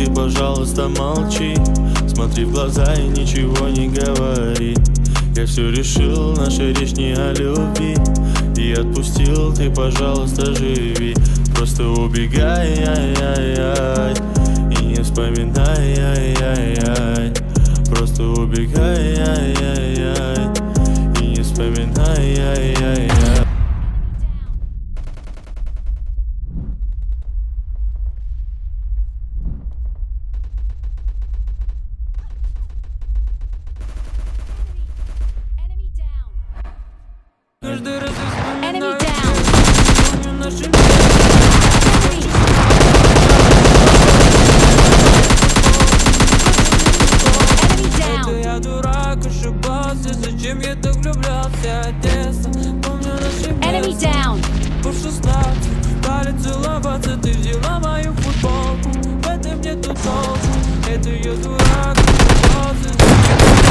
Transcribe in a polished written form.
ты, пожалуйста, молчи. Смотри в глаза и ничего не говори. Я все решил, наша речь не о любви. И отпустил, ты, пожалуйста, живи. Просто убегай, ай-яй-яй, и не вспоминай, ай-яй-яй. Просто убегай, ай-яй-яй, и не вспоминай, ай-яй-яй. Каждый раз я вспоминаю, Enemy down. помню наши Enemy down. Это я дурак, ошибался, зачем я так влюблялся, Одесса. Помню наши Enemy down. по 16 стали целоваться, ты взяла мою футболку. В этом нету толку, это я дурак, ошибался, зачем